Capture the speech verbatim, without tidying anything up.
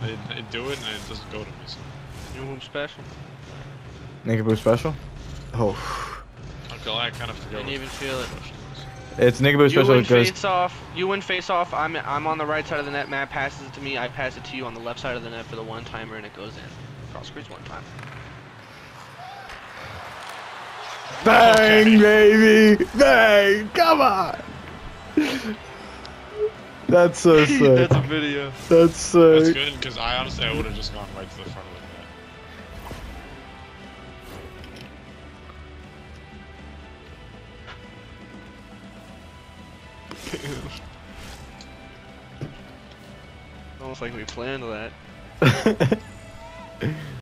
I, I do it and it doesn't go to me. So. Nincompoop Special. Nincompoop Special? Oh. Okay, I kind of forgot. Didn't even feel it. It's Nincompoop You Special win because... face off. You win face off. I'm I'm on the right side of the net. Matt passes it to me. I pass it to you on the left side of the net for the one timer, and it goes in. Cross screens one time. Bang, Okay. baby! Bang! Come on! That's so sick. That's a video. That's sick. That's good, because I honestly, I would have just gone right to the front of the net. Almost like we planned that.